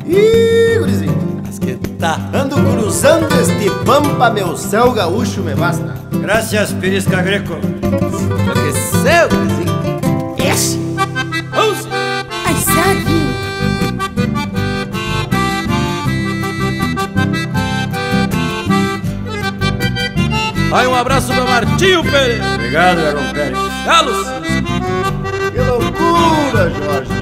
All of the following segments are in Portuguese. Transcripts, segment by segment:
Ih, gurizinho, Mas que tá? ando cruzando este pampa, meu céu gaúcho me basta. Graças, Pirisca Greco. Que céu, gurizinho. Esse? Vamos! Ai, sabe? Vai um abraço pra Martinho Pereira. Obrigado, Garão Pérez. Galos! Que loucura, Jorge!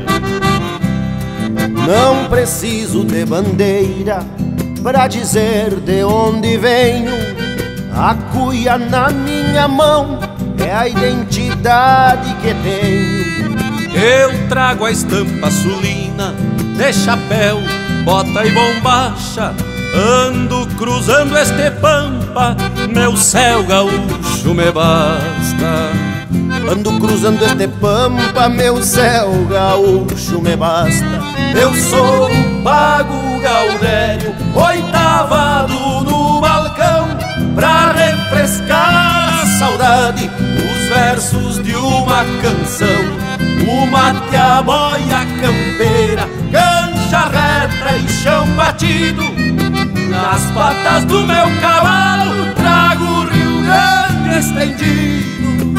Não preciso de bandeira pra dizer de onde venho. A cuia na minha mão é a identidade que tenho. Eu trago a estampa sulina de chapéu, bota e bombacha. Ando cruzando este pampa, meu céu gaúcho me basta. Ando cruzando este pampa, meu céu gaúcho me basta. Eu sou o Pago Gaudério, oitavado no balcão, pra refrescar a saudade, os versos de uma canção. Uma boia campeira, cancha reta e chão batido. Nas patas do meu cavalo trago o Rio Grande estendido.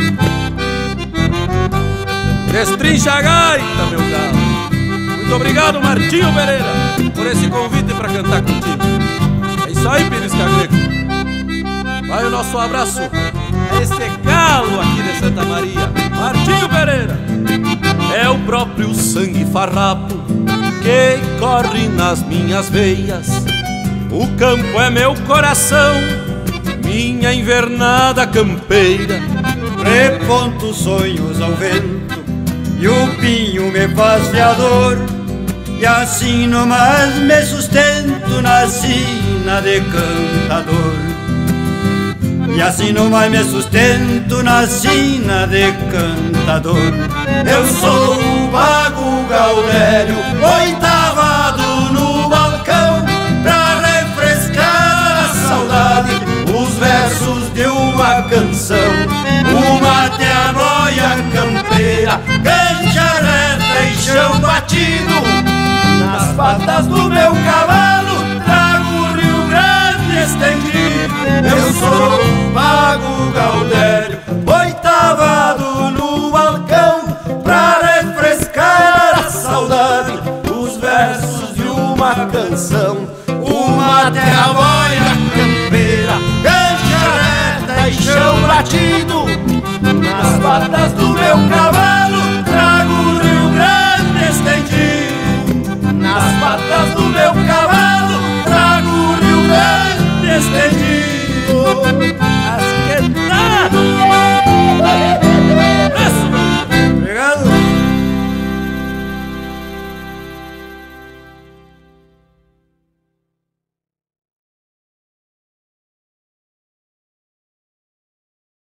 Destrincha a gaita, meu galo. Muito obrigado, Martinho Pereira, por esse convite para cantar contigo. É isso aí, Pirisca Greco. Vai o nosso abraço a esse galo aqui de Santa Maria, Martinho Pereira. É o próprio sangue farrapo que corre nas minhas veias. O campo é meu coração, minha invernada campeira. Reponto sonhos ao vento e o pinho me faz fiador. E assim nomás me sustento na sina de cantador. E assim nomás me sustento na sina de cantador. Eu sou o Pago Gaudério, oitavado no balcão, pra refrescar a saudade, os versos de uma canção. Uma boia campeira, cancha reta e chão batido. Nas patas do meu cavalo trago o Rio Grande estendido. Eu sou o Pago Gaudério, oitavado no balcão, pra refrescar a saudade, os versos de uma canção. Uma boia campeira, cancha reta e chão batido. Nas patas do meu cavalo